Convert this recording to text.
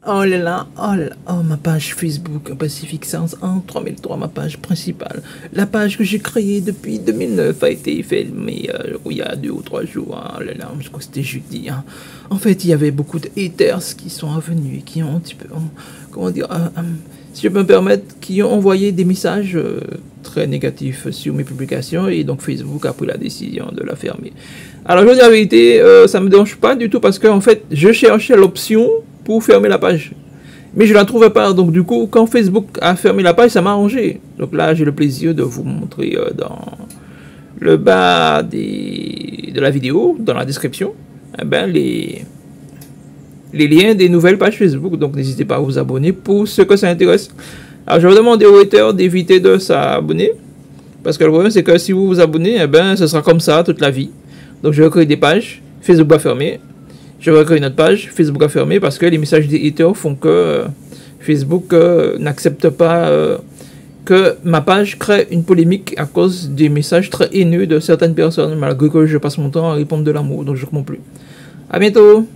oh là là, oh ma page Facebook Pacific Sounds en 3003, ma page principale. La page que j'ai créée depuis 2009 a été fermée il y a 2 ou 3 jours. Oh là là, je crois que c'était jeudi. Hein. En fait, il y avait beaucoup de haters qui sont revenus et qui ont un petit peu, comment dire, si je peux me permettre, qui ont envoyé des messages très négatifs sur mes publications et donc Facebook a pris la décision de la fermer. Alors je veux dire la vérité, ça me dérange pas du tout parce que en fait, je cherchais l'option pour fermer la page. Mais je la trouvais pas. Donc du coup, quand Facebook a fermé la page, ça m'a arrangé. Donc là, j'ai le plaisir de vous montrer dans le bas de la vidéo, dans la description, eh ben, les liens des nouvelles pages Facebook. Donc n'hésitez pas à vous abonner pour ceux que ça intéresse. Alors je vais demander aux haters d'éviter de s'abonner. Parce que le problème, c'est que si vous vous abonnez, eh ben, ce sera comme ça toute la vie. Donc je vais créer des pages, Facebook va fermer. Je vais créer une autre page, Facebook a fermé parce que les messages des haters font que Facebook n'accepte pas que ma page crée une polémique à cause des messages très haineux de certaines personnes, malgré que je passe mon temps à répondre de l'amour, donc je ne comprends plus. À bientôt!